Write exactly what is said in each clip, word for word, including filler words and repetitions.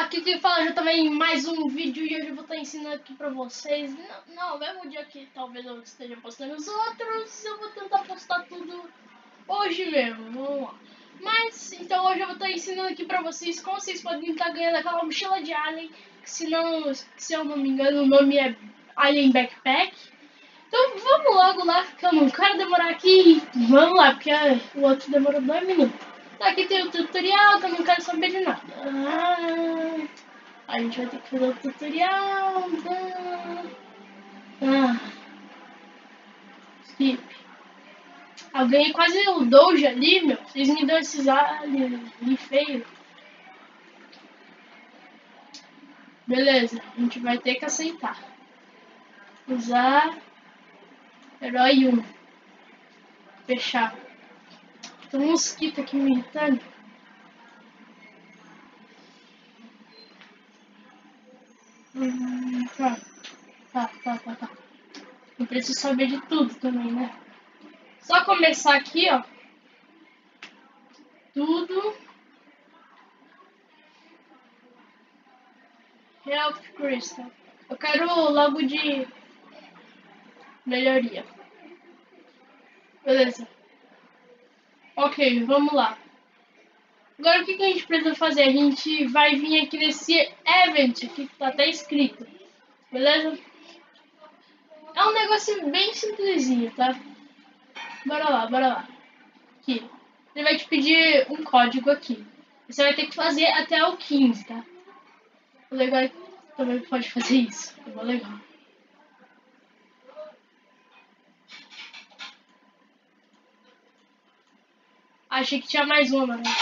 Aqui quem fala já também mais um vídeo e hoje eu vou estar ensinando aqui pra vocês. Não, não, mesmo dia que talvez eu esteja postando os outros, eu vou tentar postar tudo hoje mesmo, vamos lá. Mas, então hoje eu vou estar ensinando aqui pra vocês como vocês podem estar ganhando aquela mochila de Alien, que se, não, se eu não me engano o nome é Alien Backpack. Então vamos logo lá, que eu não quero demorar aqui, vamos lá, porque o outro demorou dois minutos. Aqui tem o tutorial, que eu não quero saber de nada. Ah, a gente vai ter que fazer o tutorial. Ah, skip. Eu ganhei quase o doge ali, meu. Vocês me dão esses aliens ali feio. Beleza, a gente vai ter que aceitar. Usar herói um. Fechar. Tem um mosquito aqui me irritando. Hum, tá. Tá, tá, tá, tá. Eu preciso saber de tudo também, né? Só começar aqui, ó. Tudo. Health Crystal. Eu quero logo de melhoria. Beleza. Ok, vamos lá. Agora o que, que a gente precisa fazer? A gente vai vir aqui nesse event aqui que tá até escrito. Beleza? É um negócio bem simplesinho, tá? Bora lá, bora lá. Aqui. Ele vai te pedir um código aqui. Você vai ter que fazer até o quinze, tá? O legal é que também pode fazer isso. É legal. Achei que tinha mais uma, né?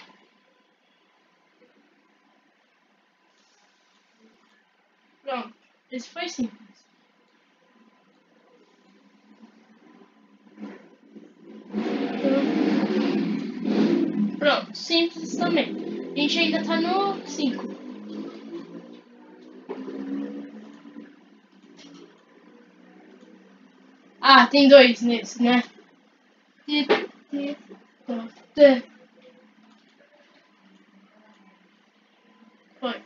Pronto. Esse foi simples. Pronto, simples também. A gente ainda tá no cinco. Ah, tem dois nesse, né? Foi.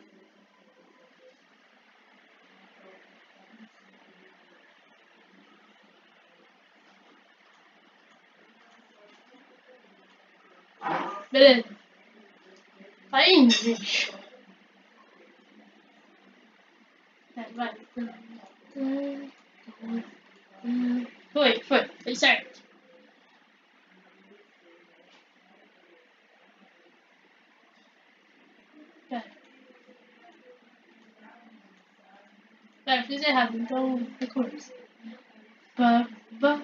Beleza. Tá indo, gente. É, vai. Foi, foi. Foi certo. Pera. Pera, fiz errado, então recomeça. Pá, pá.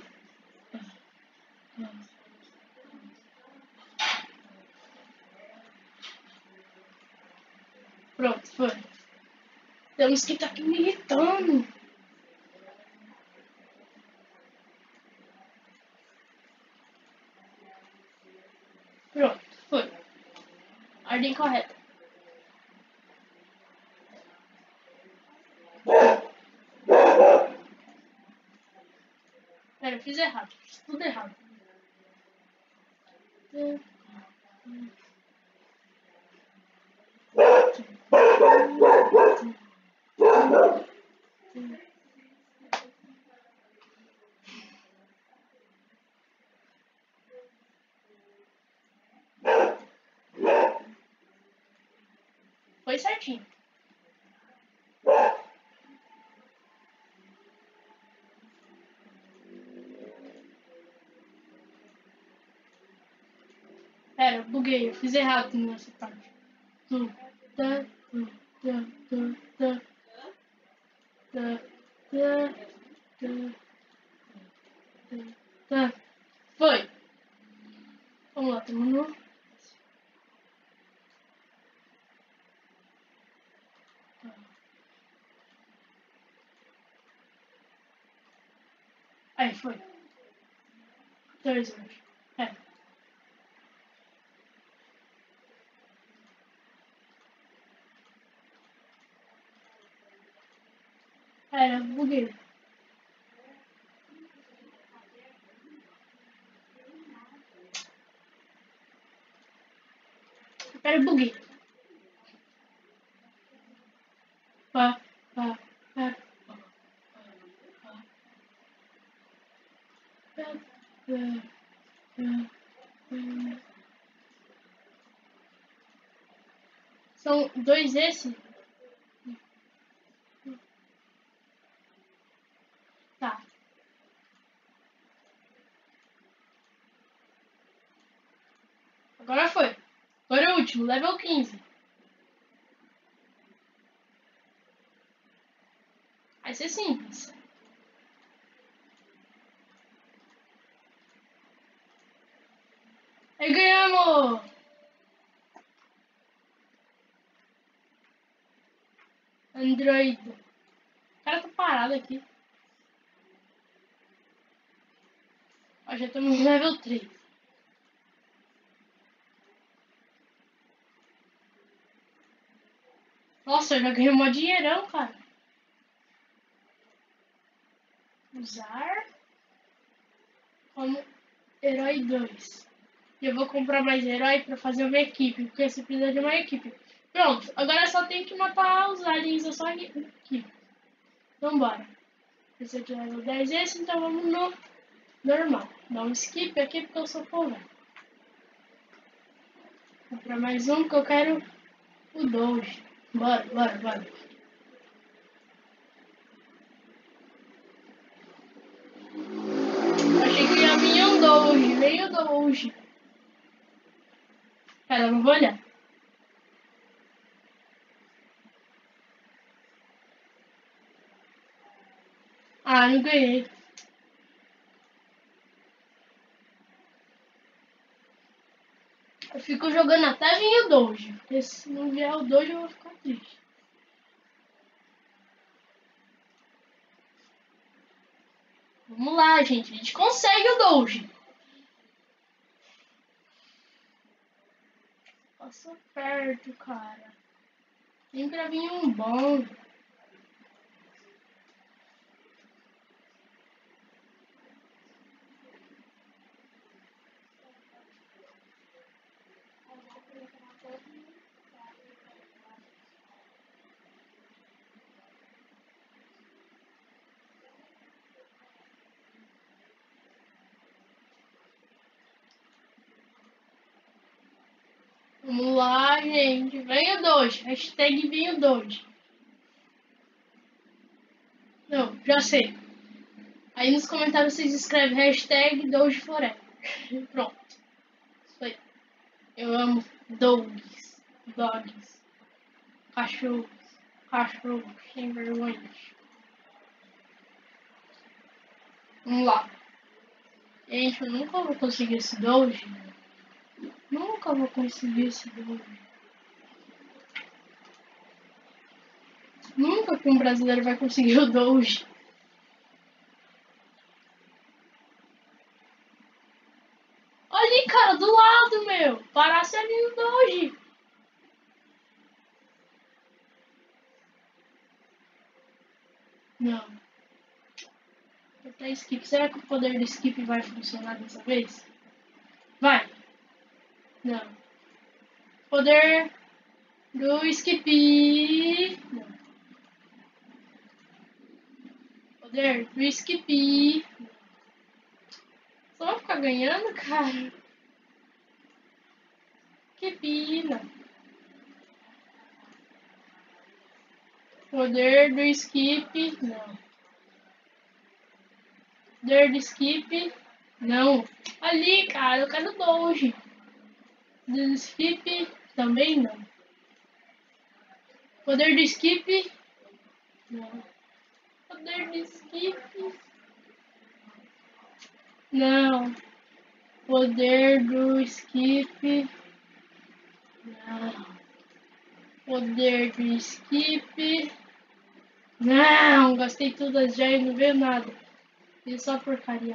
Pronto, foi. Temos que estar aqui me irritando. Pronto, foi. Ordem correta. Pera, eu fiz errado. Fiz tudo errado. Foi certinho. Pera, eu buguei, eu fiz errado nessa parte. Tu, tá, tu, tá, tu, tá, tá, tá, tá, tá. Foi. Vamos lá, terminou. Aí, foi. Dois horas. É. Pera, eu buguei. Pera, eu buguei. pá, pá, pá, pá, pá, pá, pá. São dois esses? Tá. Agora foi. Agora é o último, level quinze. Vai ser simples. Aí ganhamos! Android. O cara tá parado aqui. Ó, já estamos no level três. Nossa, eu já ganhei um dinheirão, cara. Usar como herói dois. E eu vou comprar mais herói pra fazer uma equipe, porque você precisa de uma equipe. Pronto, agora só tem que matar os aliens da sua equipe. Vambora. Esse aqui é level dez esse, então vamos no normal. Dá um skip aqui porque eu sou pobre. Vou comprar mais um que eu quero o Doge. Bora, bora, bora. Achei que ia vir um Doge, veio o Doge. Pera, não vou olhar. Ah, não ganhei. Eu fico jogando até vir o Doge. Porque se não vier o Doge eu vou ficar triste. Vamos lá, gente. A gente consegue o Doge. Passa perto, cara. Tem pra vir um bom. Vamos lá, gente. Venha Doge. Hashtag venha Doge. Não, já sei. Aí nos comentários vocês escrevem hashtag Doge Forever. Pronto. Isso aí. Eu amo dogs. Dogs. Cachorros. Cachorros. Sem vergonha. Vamos lá. Gente, eu nunca vou conseguir esse Doge. Nunca vou conseguir esse Doge. Nunca que um brasileiro vai conseguir o Doge. Olha ali, cara, do lado, meu. Parasse ali no Doge. Não. Até skip. Será que o poder do skip vai funcionar dessa vez? Vai. Não. Poder do skip. Não. Poder do skip. Só vai ficar ganhando, cara. Que pina. Poder do skip. Não. Poder do skip. Não. Ali, cara, eu quero Doge. Do skip. Também não. Poder do skip. Não. Poder do skip. Não. Poder do skip. Não. Poder do skip. Não. Gastei todas já e não veio nada. Fiz só porcaria.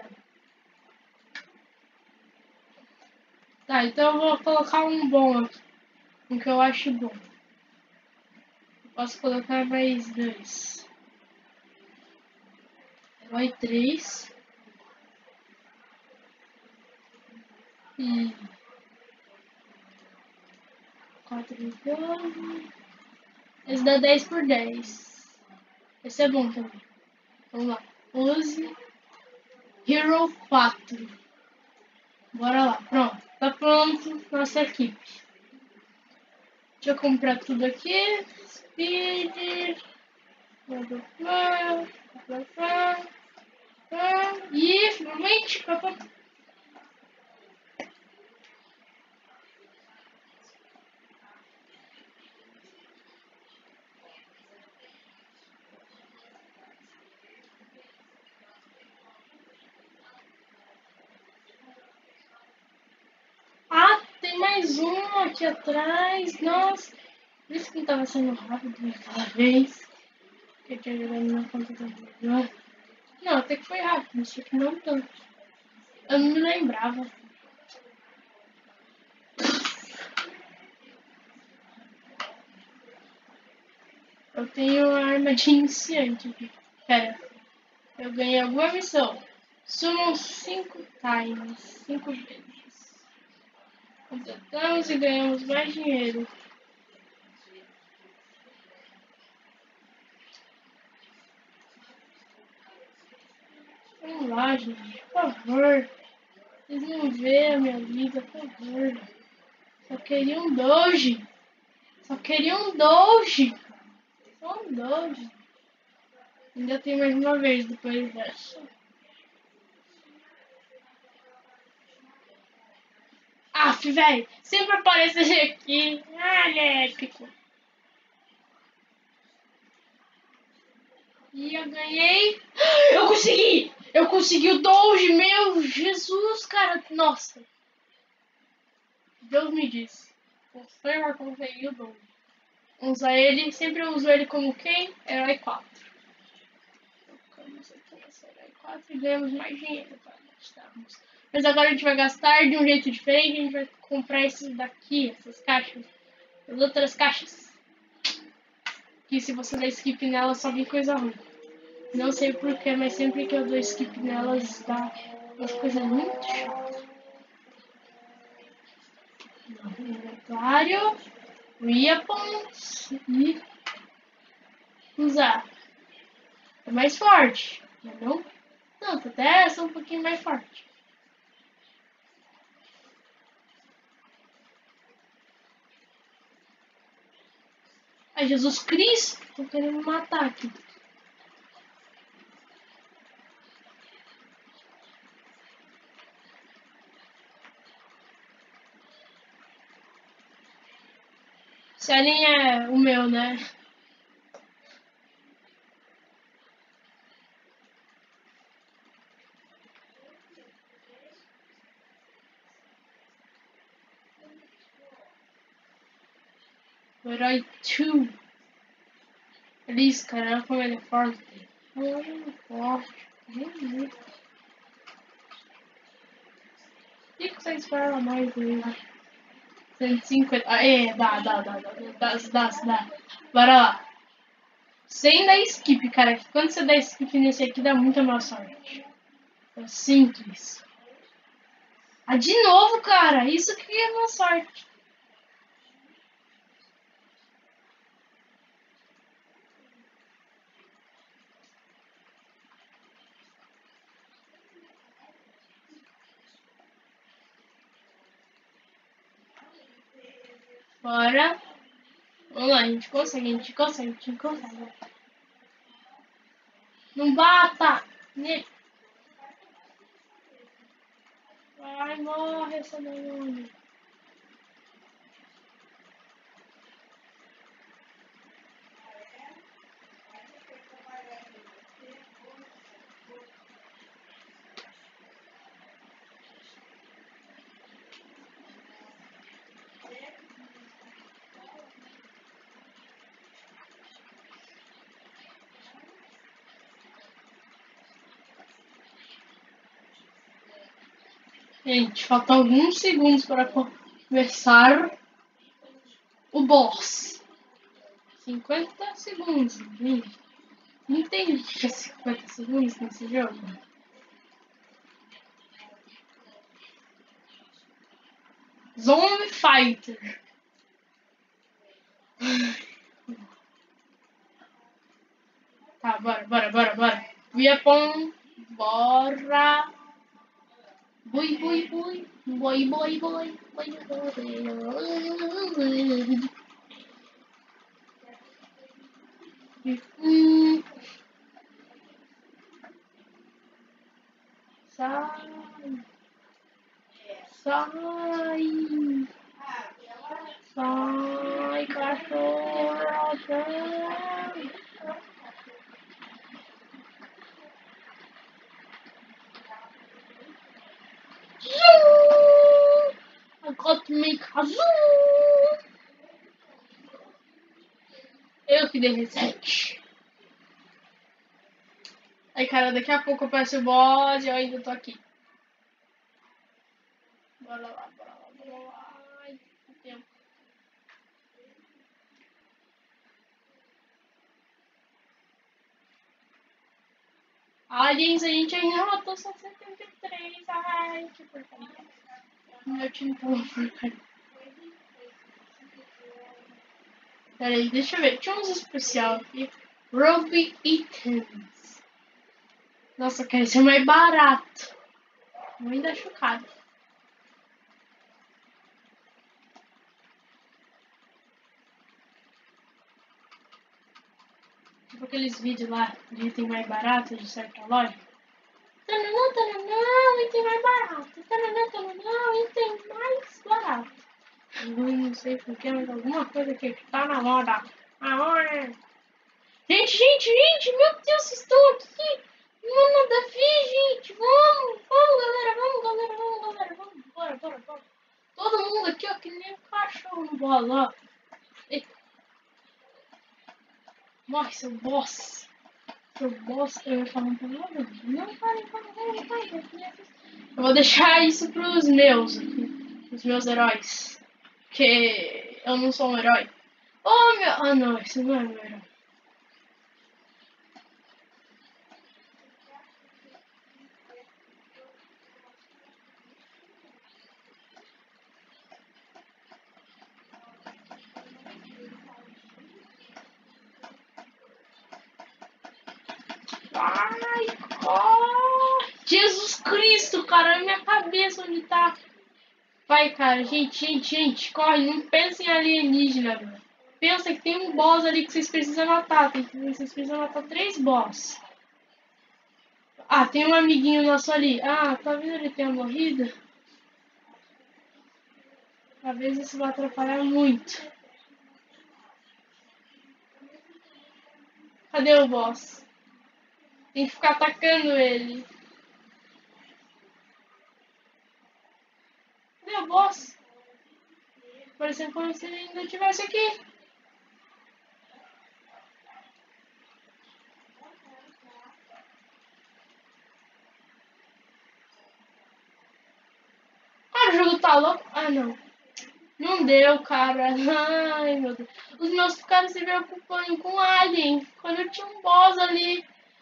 Tá, então eu vou colocar um bom aqui. Um que eu acho bom. Posso colocar mais dois. Herói três. E quatro de dano. Esse dá dez por dez. Esse é bom também. Vamos lá. Use Hero quatro. Bora lá. Pronto. Tá pronto nossa equipe. Deixa eu comprar tudo aqui. Speed. E finalmente. Ah, tem mais um aqui atrás. Nossa. Por isso que não tava sendo rápido aquela vez. Que eu tinha jogado na conta da minha. Não, até que foi rápido, só que não tanto. Eu não me lembrava. Eu tenho a arma de iniciante aqui. Pera. Eu ganhei alguma missão. Summon cinco times. cinco vezes. Completamos e ganhamos mais dinheiro. Vamos lá, gente. Por favor. Vocês não vê a minha vida, por favor. Só queria um doge. Só queria um doge. Só um doge. Ainda tem mais uma vez depois dessa. Aff, velho. Sempre aparece aqui. Ah, ele é épico. E eu ganhei. Eu consegui! Eu consegui o Doge, meu Jesus, cara. Nossa. Deus me disse. Você vai conseguir o Doge. Vamos usar ele. Sempre eu uso ele como quem? Herói quatro. Colocamos aqui nessa Herói quatro e ganhamos mais dinheiro para gastarmos. Mas agora a gente vai gastar de um jeito diferente. A gente vai comprar esses daqui, essas caixas. As outras caixas. Que se você der skip nela só vem coisa ruim. Não sei porquê, mas sempre que eu dou skip nelas dá umas coisas muito chatas. Inventário, weapons e usar. É mais forte, mas não tanto, até essa é um pouquinho mais forte. Ai, Jesus Cristo, tô querendo me matar aqui. Esse alien é o meu, né? O herói dois. Eles, cara, como ele é forte. Muito forte. Muito. E consegue esperar mais dele, né? cento e cinquenta. Ah, é, dá, dá, dá, dá, dá, dá, dá. Bora lá. Sem dar skip, cara. Quando você dá skip nesse aqui, dá muita má sorte. É simples. Ah, de novo, cara. Isso que é má sorte. Bora. Vamos lá, a gente consegue, a gente consegue, a gente consegue. Não bata! Ne... Vai, morre essa demônio. Gente, faltam alguns segundos para começar o boss. cinquenta segundos, gente. Não tem que é cinquenta segundos nesse jogo. Zombie Fighter. Tá, bora, bora, bora, bora. Weapon, bora. Bui, bui, bui. Boi, boi, boi. Boi, boi. Hum. Sai. Sai. Sai, cachorro. Sai. I got to make a zoom. Eu que dei reset. Aí, cara, daqui a pouco eu peço o boss e eu ainda tô aqui. Bora lá, bora lá, bora lá. Ai, que tempo. Aliens, a gente ainda matou só setenta e três. Ai, que porcaria. Meu time tá uma porcaria. Pera aí, deixa eu ver. Tinha uns especial aqui. Ruby Items. Nossa, cara, isso é mais barato. Eu ainda chocado. Tipo aqueles vídeos lá de item mais barato de certa loja. Tananã, tananã, item mais barato. Tananã, tananã, item mais barato. Eu não sei porquê, mas alguma coisa que tá na moda. Agora. Gente, gente, gente, meu Deus, vocês estão aqui. Não, nada a ver, gente. Vamos, vamos, galera, vamos, galera, vamos, galera, vamos. Bora, bora, bora. Todo mundo aqui, ó, que nem um cachorro no bola, ó. Eita. Morre, seu boss. Seu boss, eu ia falar um palavrão. Não, parem, parem, parem, parem. Eu vou deixar isso pros meus aqui. Os meus heróis. Porque eu não sou um herói. Oh, meu... Ah, não, esse não é meu herói. Ai, oh, Jesus Cristo, cara, na minha cabeça onde tá. Vai, cara, gente, gente, gente, corre, não pensa em alienígena, velho. Pensa que tem um boss ali que vocês precisam matar. Tem que... Vocês precisam matar três boss. Ah, tem um amiguinho nosso ali. Ah, talvez ele tenha morrido. Talvez isso vai atrapalhar muito. Cadê o boss? Tem que ficar atacando ele. Cadê o boss? Parecendo como se ele ainda estivesse aqui. Ah, o jogo tá louco. Ah, não. Não deu, cara. Ai, meu Deus. Os meus ficaram se preocupando com Alien. Quando eu tinha um boss ali.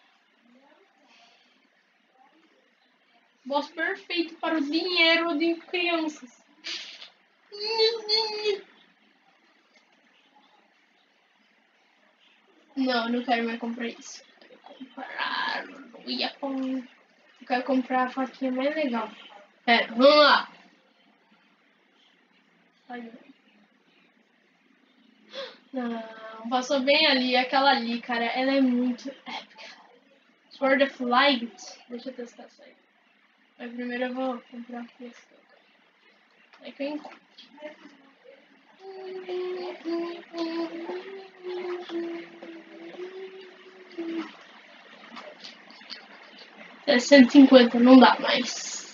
Boss perfeito para o dinheiro de crianças. Não, não quero mais comprar isso. Eu quero comprar. Eu ia com... Eu quero comprar a faquinha mais legal. Pera, vamos lá. Não, passou bem ali. Aquela ali, cara, ela é muito épica. Sword of Light. Deixa eu testar isso aí. Mas primeiro eu vou comprar aqui esse. É que eu encontro. É cento e cinquenta, não dá mais.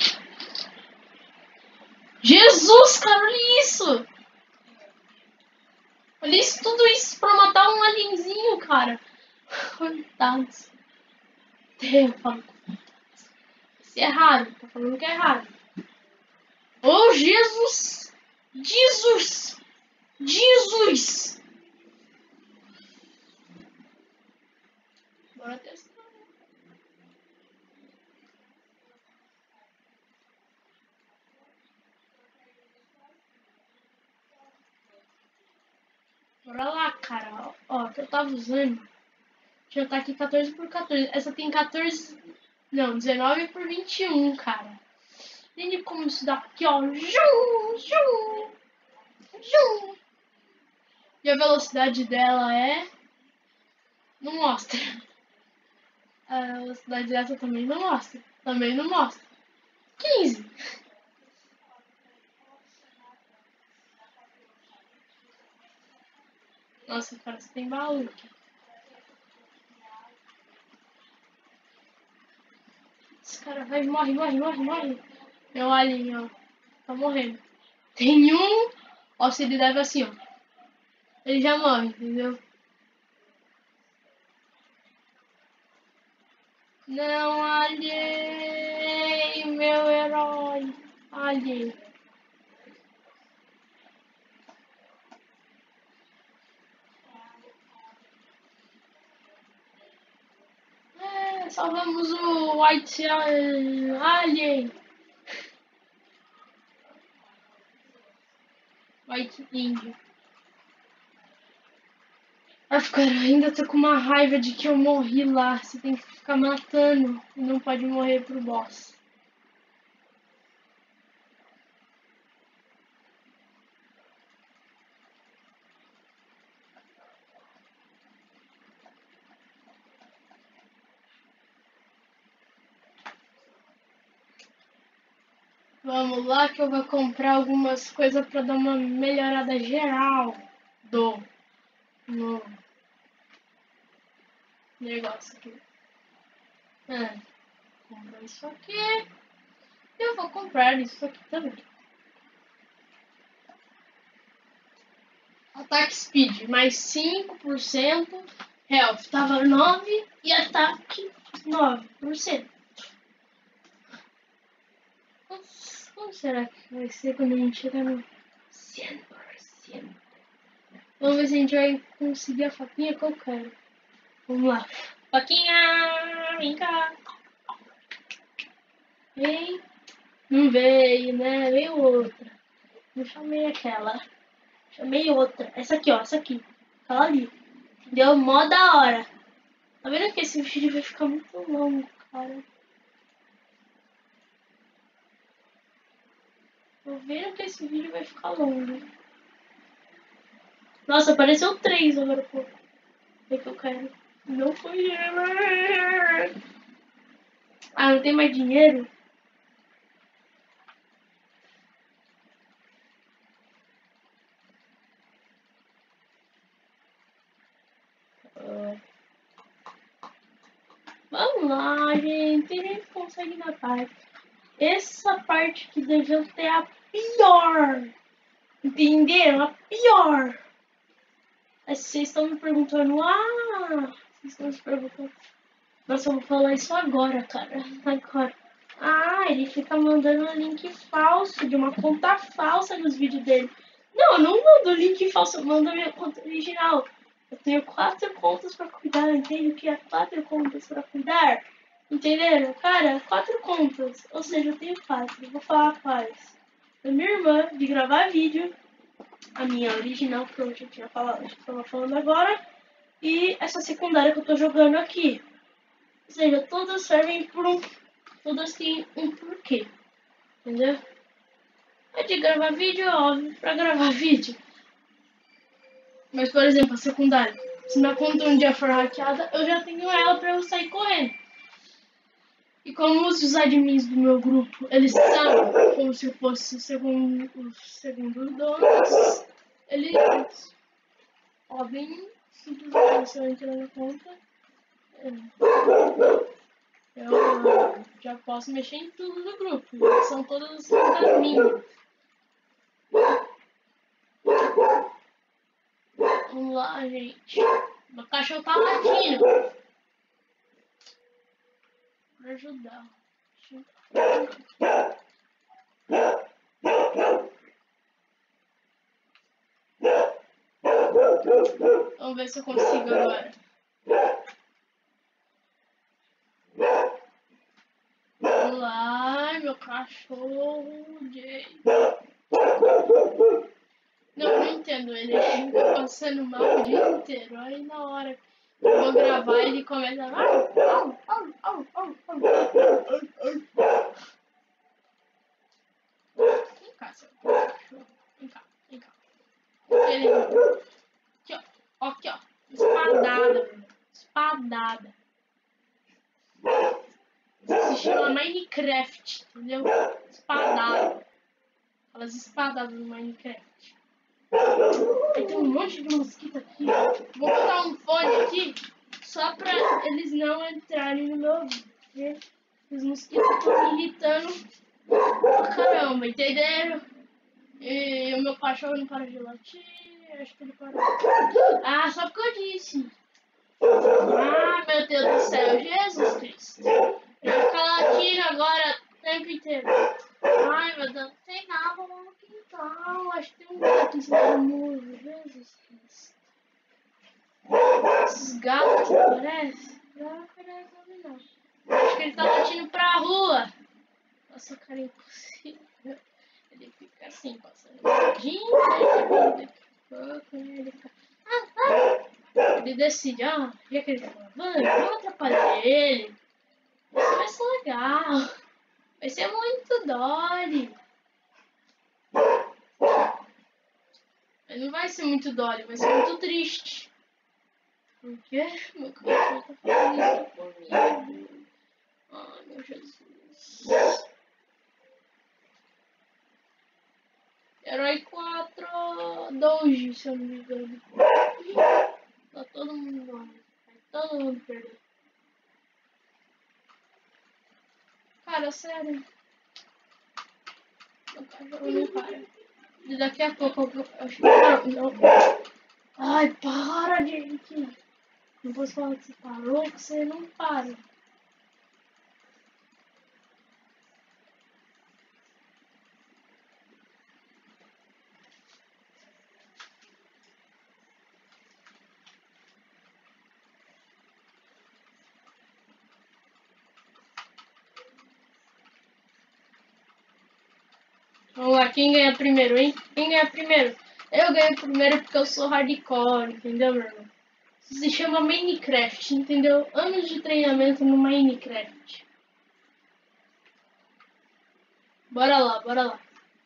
Jesus, cara, olha isso! Olha isso, tudo isso pra matar um alienzinho, cara. Coitados. Isso é raro, tô falando que é raro. Oh, Jesus! Jesus! Jesus! Bora testar. Bora lá, cara. Ó, que eu tava usando. Já tá aqui quatorze por quatorze. Essa tem quatorze... Não, dezenove por vinte e um, cara. Entende como isso daqui, ó. Jum, jum, jum. E a velocidade dela é... Não mostra. A velocidade dessa também não mostra. Também não mostra. quinze. Nossa, parece que tem baú aqui. Esse cara vai, morre, morre, morre, morre. Meu alien, ó. Tá morrendo. Tem um... Ó, se ele leva assim, ó. Ele já morre, entendeu? Não, alien, meu herói. Alien. É, salvamos o White uh, Alien. White Índio. Ah, cara, ainda tô com uma raiva de que eu morri lá. Você tem que ficar matando e não pode morrer pro boss. Vamos lá que eu vou comprar algumas coisas pra dar uma melhorada geral do no negócio aqui. É, comprar isso aqui. Eu vou comprar isso aqui também. Ataque Speed, mais cinco por cento. Health tava nove e ataque nove por cento. Como será que vai ser quando a gente chegar no cem por cento? Vamos ver se a gente vai conseguir a faquinha que eu quero. Vamos lá. Faquinha, vem cá. Vem. Não veio, né? Veio outra. Não chamei aquela. Chamei outra. Essa aqui, ó. Essa aqui. Aquela ali. Deu mó da hora. Tá vendo que esse vídeo vai ficar muito longo, cara? Tô vendo que esse vídeo vai ficar longo. Nossa, apareceu três agora, pô. É que eu quero. Não foi eu. Ah, não tem mais dinheiro? Uh. Vamos lá, gente. A gente consegue na parte. Essa parte que deveu ter a pior. Entenderam? A pior. Aí vocês estão me perguntando. Ah! Vocês estão me perguntando. Nossa, eu vou falar isso agora, cara. Agora. Ah, ele fica mandando um link falso de uma conta falsa nos vídeos dele. Não, eu não mando link falso, eu mando a minha conta original. Eu tenho quatro contas pra cuidar, entende o que é quatro contas pra cuidar? Entenderam? Cara, quatro contas. Ou seja, eu tenho quatro. Vou falar quais. A minha irmã, de gravar vídeo. A minha original, que eu já tinha falado, que eu tava falando agora. E essa secundária que eu tô jogando aqui. Ou seja, todas servem por um... Todas têm um porquê. Entendeu? É de gravar vídeo, é óbvio, pra gravar vídeo. Mas, por exemplo, a secundária. Se minha conta um dia for hackeada, eu já tenho ela pra eu sair correndo. E como os admins do meu grupo, eles são como se fosse o segundo, os segundos donos, eles podem simplesmente, se eu entrar na conta, eu já posso mexer em tudo do grupo. São todas as contas minhas. Vamos lá, gente. Meu cachorro tá latindo. Pra ajudar. Vamos ver se eu consigo agora. Vamos lá, meu cachorro. Não, não entendo. Ele fica passando mal o dia inteiro. Aí na hora Eu vou gravar e ele começa a... Au, au, au, au, au. Vem cá, seu cachorro. Vem cá, vem cá. Ele... Aqui, ó. Aqui, ó. Espadada, meu. Espadada. Se chama Minecraft, entendeu? Espadada. Aquelas espadadas no Minecraft. Aí tem um monte de mosquito aqui. Vou botar um fone aqui só pra eles não entrarem no meu vídeo. Os mosquitos estão me irritando pra caramba, entenderam? E o meu cachorro não para de latir. Acho que ele parou. Ah, só porque eu disse. Ah, meu Deus do céu, Jesus Cristo. Ele vai ficar latindo agora o tempo inteiro. Ai, meu Deus, não tem nada lá no quintal. Acho que tem um gato em cima do muro. Jesus Cristo. Esses gatos que parecem. Não parece não. Acho que ele tá latindo pra rua. Nossa, cara, é impossível. Ele fica assim, passando dedinho, né? Ele fica... Ah, ah. Ele decide, ó, já que ele tá lavando, vamos atrapalhar ele. Isso vai ser legal. Vai ser muito dole. Mas não vai ser muito dole, vai ser muito triste. Por quê? Meu cachorro tá fazendo isso comigo. Ai, meu Jesus. Herói quatro, Doge, se eu não me engano. Tá todo mundo morrendo. Vai todo mundo perder. Cara, sério. Meu cachorro não para. E daqui a pouco eu acho que não. Ai, para, gente. Não posso falar que você parou, que você não para. Vamos lá, quem ganha primeiro, hein? Quem ganha primeiro? Eu ganho primeiro porque eu sou hardcore, entendeu, meu irmão? Isso se chama Minecraft, entendeu? Anos de treinamento no Minecraft. Bora lá, bora lá.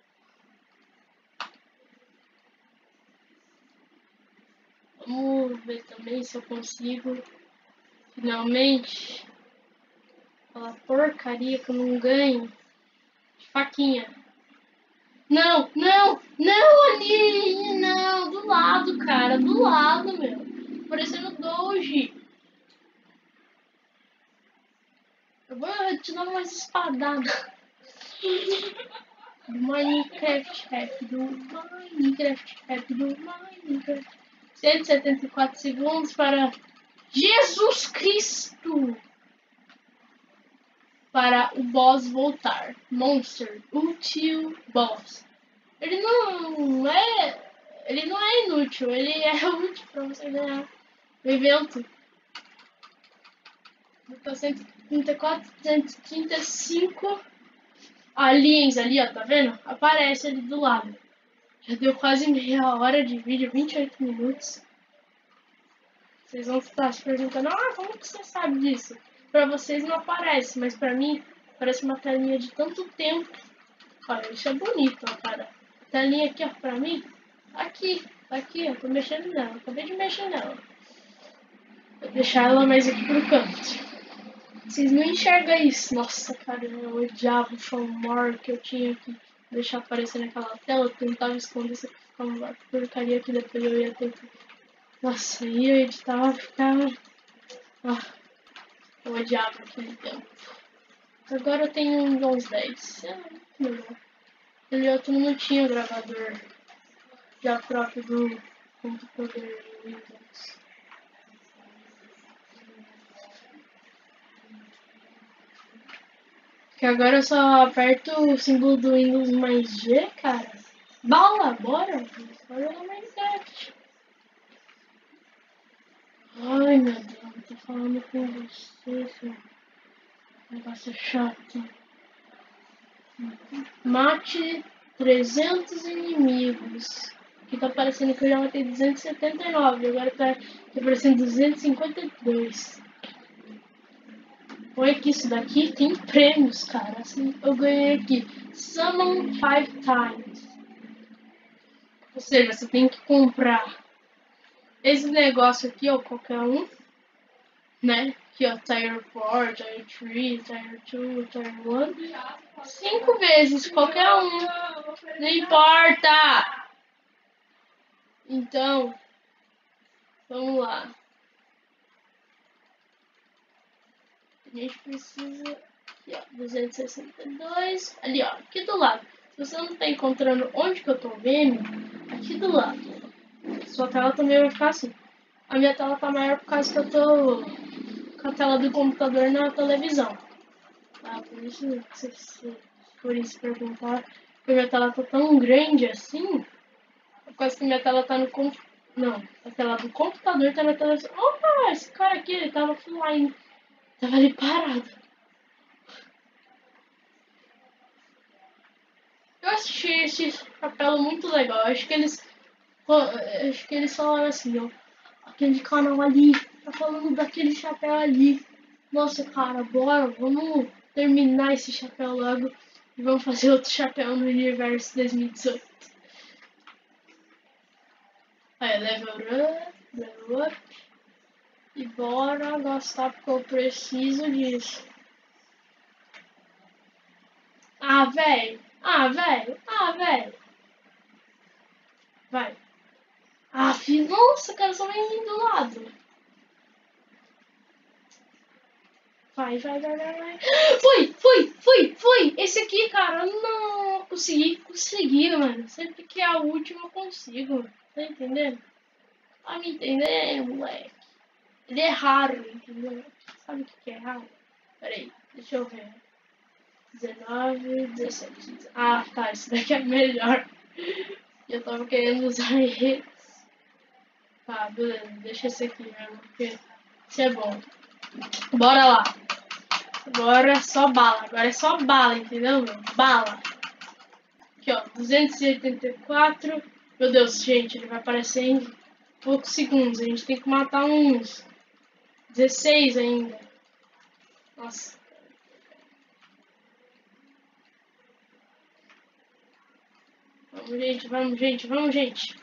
Vamos ver também se eu consigo finalmente aquela porcaria que eu não ganho de faquinha. Não, não, não, ali, não, do lado, cara, do lado, meu. Parecendo Doge. Eu vou te dar umas espadadas. Do Minecraft rápido, Minecraft rápido, Minecraft. cento e setenta e quatro segundos para Jesus Cristo. Para o boss voltar. Monster, útil boss. Ele não é. Ele não é inútil, ele é útil para você ganhar o evento. cento e trinta e quatro, cento e trinta e cinco aliens ali, ó, tá vendo? Aparece ali do lado. Já deu quase meia hora de vídeo, vinte e oito minutos. Vocês vão estar se perguntando, ah, como que você sabe disso? Pra vocês não aparece, mas pra mim parece uma telinha de tanto tempo. Olha, isso é bonito, ó, cara. A telinha aqui, ó, pra mim. Aqui, aqui, ó, tô mexendo nela. Acabei de mexer nela. Vou deixar ela mais aqui pro canto. Vocês não enxergam isso. Nossa, cara, eu odiava o Showmore que eu tinha que deixar aparecer naquela tela. Eu tentava esconder essa porcaria que depois eu ia ter que... Nossa, aí eu editava, ficava... Ah, eu odiava aquele tempo. Agora eu tenho um Windows dez. É muito melhor. Aquele outro não tinha gravador já próprio do computador Windows. Que agora eu só aperto o símbolo do Windows mais G, cara. Bala, bora! Bora no Minecraft. Ai, meu Deus, eu tô falando com você, seu negócio chato. Mate trezentos inimigos. Aqui tá parecendo que eu já matei duzentos e setenta e nove, agora tá, tá parecendo duzentos e cinquenta e dois. Olha que isso daqui tem prêmios, cara. Assim, eu ganhei aqui. Summon five times. Ou seja, você tem que comprar esse negócio aqui, ó, qualquer um, né? Aqui, ó, Tire quatro, Tire três, Tire dois, Tire um. Cinco vezes, qualquer um. Não importa! Então, vamos lá. A gente precisa, aqui, ó, duzentos e sessenta e dois. Ali, ó, aqui do lado. Se você não tá encontrando onde que eu tô vendo, aqui do lado. Sua tela também vai ficar assim. A minha tela tá maior por causa que eu tô com a tela do computador na televisão. Tá? Por isso, se, se, por isso perguntar, porque minha tela tá tão grande assim, por causa que minha tela tá no computador. Não, a tela do computador tá na televisão. Opa, esse cara aqui, ele tava offline. Tava ali parado. Eu assisti esse chapéu muito legal. Acho que eles. Acho que eles falaram assim, ó. Aquele canal ali, tá falando daquele chapéu ali. Nossa, cara, bora, vamos terminar esse chapéu logo e vamos fazer outro chapéu no universo dois mil e dezoito. Aí, level up, level up. E bora gastar porque eu preciso disso. Ah, velho. Ah, velho. Ah, velho. Vai. Ah, filho. Nossa, cara, só vem vindo do lado. Vai, vai, vai, vai, vai. Fui, fui, fui, fui. Esse aqui, cara, não consegui, consegui, mano. Sempre que é a última eu consigo. Tá entendendo? Tá me entendendo, moleque? Ele é raro, entendeu? Sabe o que é raro? Pera aí, deixa eu ver. dezenove, dezessete. Ah, tá, esse daqui é melhor. Eu tava querendo usar esse. Tá, beleza, deixa esse aqui mesmo, porque esse é bom. Bora lá. Agora é só bala, agora é só bala, entendeu, meu? Bala. Aqui, ó, duzentos e oitenta e quatro. Meu Deus, gente, ele vai aparecer em poucos segundos. A gente tem que matar uns dezesseis ainda. Nossa. Vamos, gente, vamos, gente, vamos, gente.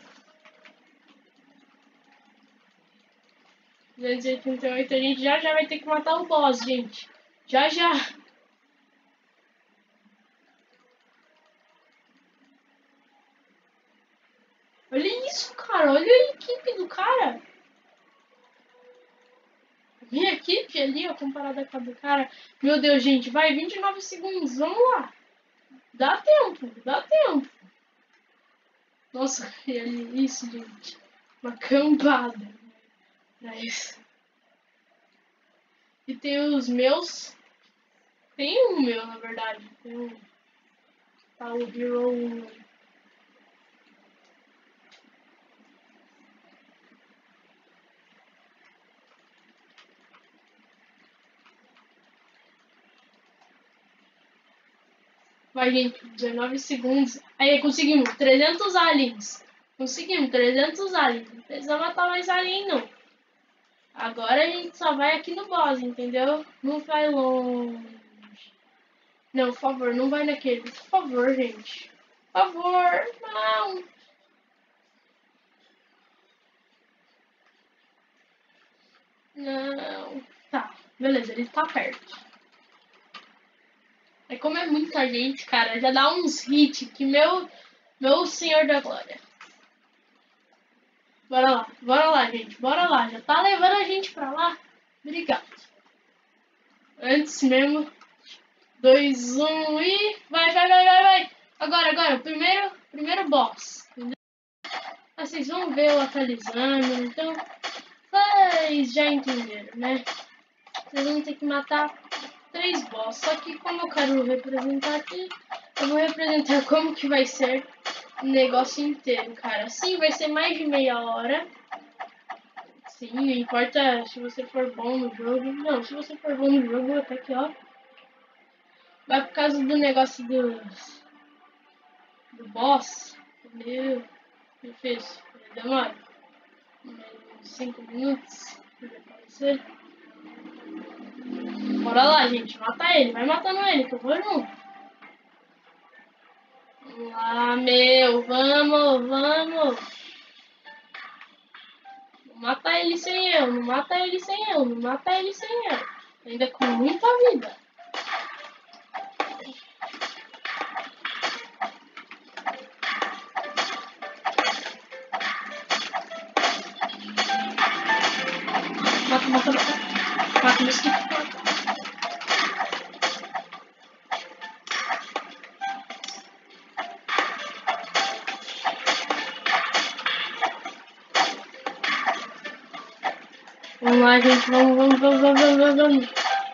duzentos e oitenta e oito, a gente já já vai ter que matar o boss, gente. Já já. Olha isso, cara. Olha a equipe do cara. Minha equipe ali, ó, comparada com a do cara. Meu Deus, gente, vai, vinte e nove segundos. Vamos lá. Dá tempo, dá tempo. Nossa, isso, gente. Uma cambada. É isso. E tem os meus. Tem um meu, na verdade. Tem um. Tá o Hero um. Vai, gente, dezenove segundos. Aí, conseguimos. trezentos aliens. Conseguimos, trezentos aliens. Não precisa matar mais alien, não. Agora a gente só vai aqui no boss, entendeu? Não vai longe. Não, por favor, não vai naquele. Por favor, gente. Por favor, não. Não. Tá, beleza, ele tá perto. É como é muita gente, cara, já dá uns hits que meu, meu Senhor da Glória. Bora lá, bora lá, gente, bora lá. Já tá levando a gente pra lá? Obrigado. Antes mesmo. dois, um e... Vai, vai, vai, vai, vai. Agora, agora, o primeiro, primeiro boss. Entendeu? Ah, vocês vão ver eu atualizando, então... Vocês já entenderam, né? Vocês vão ter que matar três boss. Só que como eu quero representar aqui, eu vou representar como que vai ser o negócio inteiro, cara. Sim, vai ser mais de meia hora. Sim, não importa se você for bom no jogo. Não, se você for bom no jogo, até que ó. Vai por causa do negócio do, do boss. Entendeu? Difícil. Demora. cinco minutos pra aparecer. Bora lá, gente. Mata ele. Vai matando ele, que eu vou junto. Vamos lá, meu. Vamos, vamos. Não mata ele sem eu. Não mata ele sem eu. Não mata ele sem eu. Ainda com muita vida. Mata, mata, mata. Mata o mosquito. Vamos lá, gente. Vamos, vamos, vamos, vamos, vamos, vamos.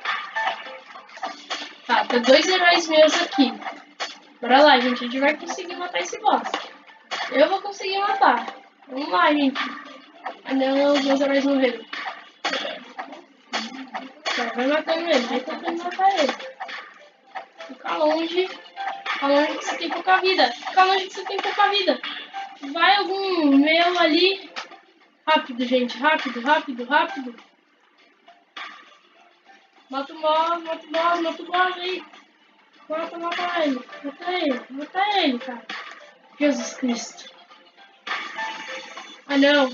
Tá, tem dois heróis meus aqui. Bora lá, gente. A gente vai conseguir matar esse boss. Eu vou conseguir matar. Vamos lá, gente. Ah, não, os meus heróis morreram. Vai matando ele. Vai tentando matar ele. Fica longe. Fica longe que você tem pouca vida. Fica longe que você tem pouca vida. Vai algum meu ali. Rápido, gente. Rápido, rápido, rápido. Mata o boss, mata o boss, mata o boss aí. Mata, mata ele. Mata ele. Mata ele, cara. Jesus Cristo. Ah, não.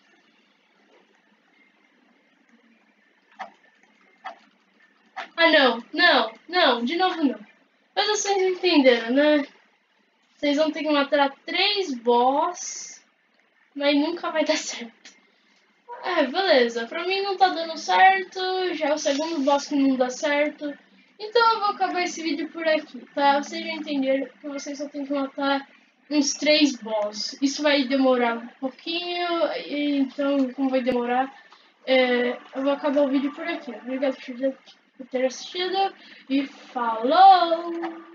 Ah, não. Não. Não. De novo, não. Mas vocês entenderam, né? Vocês vão ter que matar três boss. Mas nunca vai dar certo. É, beleza. Pra mim não tá dando certo. Já é o segundo boss que não dá certo. Então eu vou acabar esse vídeo por aqui, tá? Vocês já entenderam que vocês só tem que matar uns três boss. Isso vai demorar um pouquinho. Então, como vai demorar, é, eu vou acabar o vídeo por aqui. Obrigado por ter assistido. E falou!